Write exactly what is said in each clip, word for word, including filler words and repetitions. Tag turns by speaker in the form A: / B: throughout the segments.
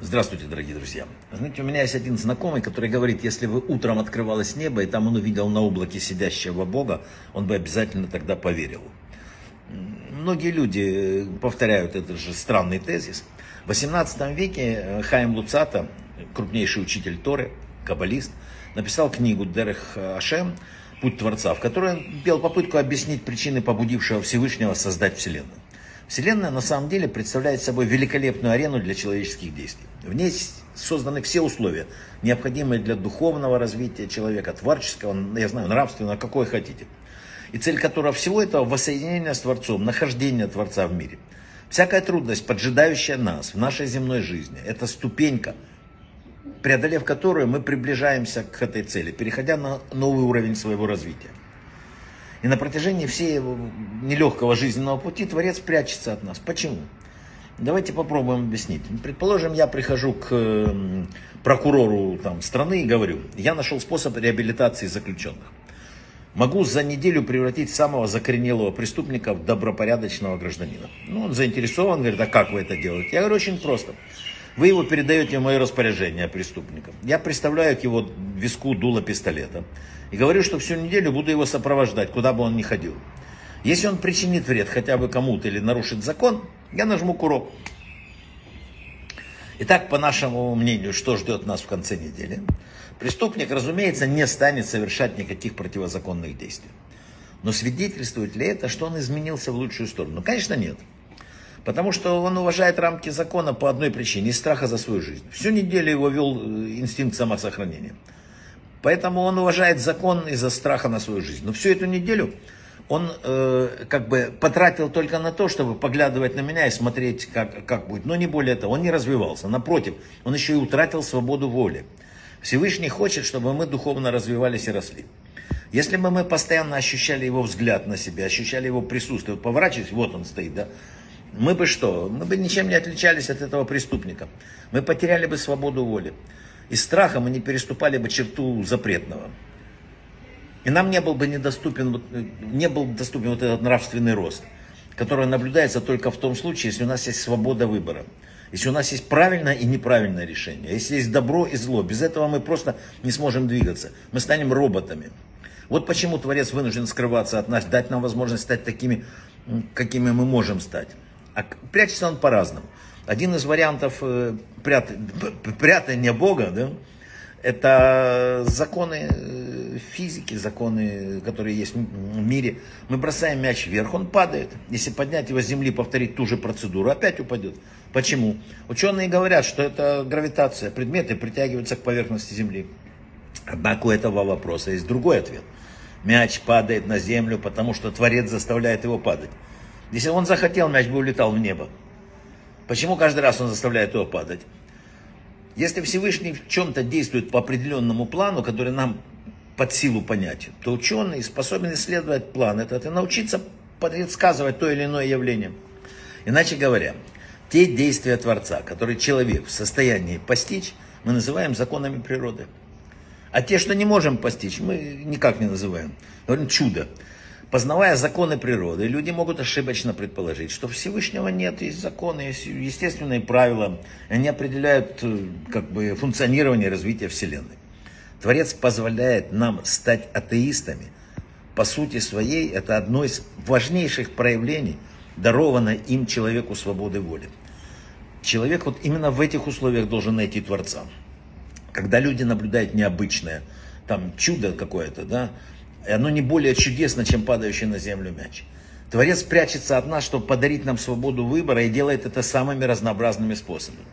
A: Здравствуйте, дорогие друзья. Знаете, у меня есть один знакомый, который говорит, если бы утром открывалось небо, и там он увидел на облаке сидящего Бога, он бы обязательно тогда поверил. Многие люди повторяют этот же странный тезис. В восемнадцатом веке Хаим Луцата, крупнейший учитель Торы, каббалист, написал книгу «Дерех Ашем. Путь Творца», в которой он делал попытку объяснить причины, побудившего Всевышнего создать Вселенную. Вселенная на самом деле представляет собой великолепную арену для человеческих действий. В ней созданы все условия, необходимые для духовного развития человека, творческого, я знаю, нравственного, какое хотите. И цель которого всего этого — воссоединение с Творцом, нахождение Творца в мире. Всякая трудность, поджидающая нас в нашей земной жизни, это ступенька, преодолев которую мы приближаемся к этой цели, переходя на новый уровень своего развития. И на протяжении всего нелегкого жизненного пути Творец прячется от нас. Почему? Давайте попробуем объяснить. Предположим, я прихожу к прокурору там, страны и говорю, я нашел способ реабилитации заключенных. Могу за неделю превратить самого закоренелого преступника в добропорядочного гражданина. Ну, он заинтересован, говорит, а как вы это делаете? Я говорю, очень просто. Вы его передаете в мое распоряжение преступника. Я приставляю к его виску дуло пистолета. И говорю, что всю неделю буду его сопровождать, куда бы он ни ходил. Если он причинит вред хотя бы кому-то или нарушит закон, я нажму курок. Итак, по нашему мнению, что ждет нас в конце недели? Преступник, разумеется, не станет совершать никаких противозаконных действий. Но свидетельствует ли это, что он изменился в лучшую сторону? Ну, конечно, нет. Потому что он уважает рамки закона по одной причине, из страха за свою жизнь. Всю неделю его вел инстинкт самосохранения. Поэтому он уважает закон из-за страха на свою жизнь. Но всю эту неделю он э, как бы потратил только на то, чтобы поглядывать на меня и смотреть, как, как будет. Но не более того, он не развивался. Напротив, он еще и утратил свободу воли. Всевышний хочет, чтобы мы духовно развивались и росли. Если бы мы постоянно ощущали его взгляд на себя, ощущали его присутствие, вот поворачиваясь, вот он стоит, да, мы бы что? Мы бы ничем не отличались от этого преступника. Мы потеряли бы свободу воли. Из страха мы не переступали бы черту запретного. И нам не был бы недоступен, не был доступен вот этот нравственный рост, который наблюдается только в том случае, если у нас есть свобода выбора. Если у нас есть правильное и неправильное решение. Если есть добро и зло. Без этого мы просто не сможем двигаться. Мы станем роботами. Вот почему Творец вынужден скрываться от нас, дать нам возможность стать такими, какими мы можем стать. А прячется он по-разному. Один из вариантов э, прят... прятания Бога, да, это законы физики, законы, которые есть в мире. Мы бросаем мяч вверх, он падает. Если поднять его с земли, повторить ту же процедуру, опять упадет. Почему? Ученые говорят, что это гравитация. Предметы притягиваются к поверхности земли. Однако у этого вопроса есть другой ответ. Мяч падает на землю, потому что Творец заставляет его падать. Если он захотел, мяч бы улетал в небо. Почему каждый раз он заставляет его падать? Если Всевышний в чем-то действует по определенному плану, который нам под силу понять, то ученый способен исследовать план этот и научиться предсказывать то или иное явление. Иначе говоря, те действия Творца, которые человек в состоянии постичь, мы называем законами природы. А те, что не можем постичь, мы никак не называем. Говорим чудо. Познавая законы природы, люди могут ошибочно предположить, что Всевышнего нет, есть законы, есть естественные правила, они определяют как бы, функционирование и развитие Вселенной. Творец позволяет нам стать атеистами. По сути своей, это одно из важнейших проявлений, дарованной им человеку свободы воли. Человек вот именно в этих условиях должен найти Творца. Когда люди наблюдают необычное, там чудо какое-то, да, и оно не более чудесно, чем падающий на землю мяч. Творец прячется от нас, чтобы подарить нам свободу выбора, и делает это самыми разнообразными способами.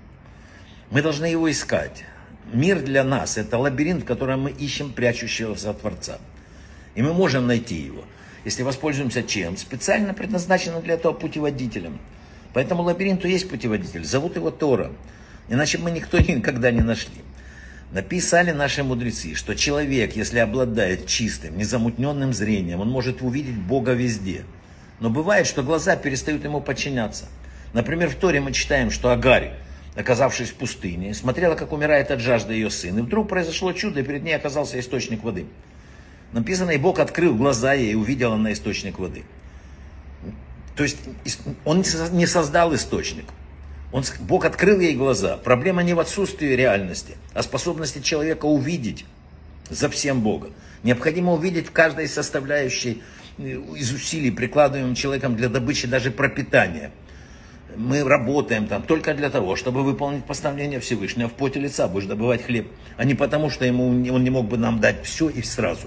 A: Мы должны его искать. Мир для нас – это лабиринт, в котором мы ищем прячущегося Творца. И мы можем найти его, если воспользуемся чем? Специально предназначенным для этого путеводителем. Поэтому лабиринту есть путеводитель, зовут его Тора. Иначе мы никто никогда не нашли. Написали наши мудрецы, что человек, если обладает чистым, незамутненным зрением, он может увидеть Бога везде. Но бывает, что глаза перестают ему подчиняться. Например, в Торе мы читаем, что Агарь, оказавшись в пустыне, смотрела, как умирает от жажды ее сын. И вдруг произошло чудо, и перед ней оказался источник воды. Написано, и Бог открыл глаза ей, и увидела на источник воды. То есть он не создал источник. Он, Бог открыл ей глаза. Проблема не в отсутствии реальности, а способности человека увидеть за всем Бога. Необходимо увидеть в каждой составляющей из усилий, прикладываемым человеком для добычи даже пропитания. Мы работаем там только для того, чтобы выполнить постановление Всевышнего. В поте лица будешь добывать хлеб, а не потому, что ему, он не мог бы нам дать все и сразу.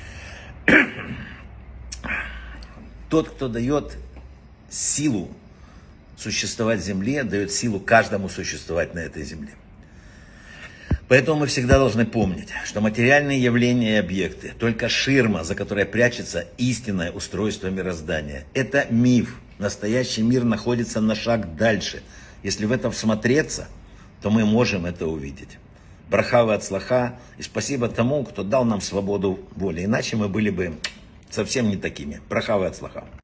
A: Тот, кто дает силу существовать в земле, дает силу каждому существовать на этой земле. Поэтому мы всегда должны помнить, что материальные явления и объекты только ширма, за которой прячется истинное устройство мироздания. Это миф. Настоящий мир находится на шаг дальше. Если в это всмотреться, то мы можем это увидеть. Браха ва ацлаха, и спасибо тому, кто дал нам свободу воли. Иначе мы были бы совсем не такими. Браха ва ацлаха.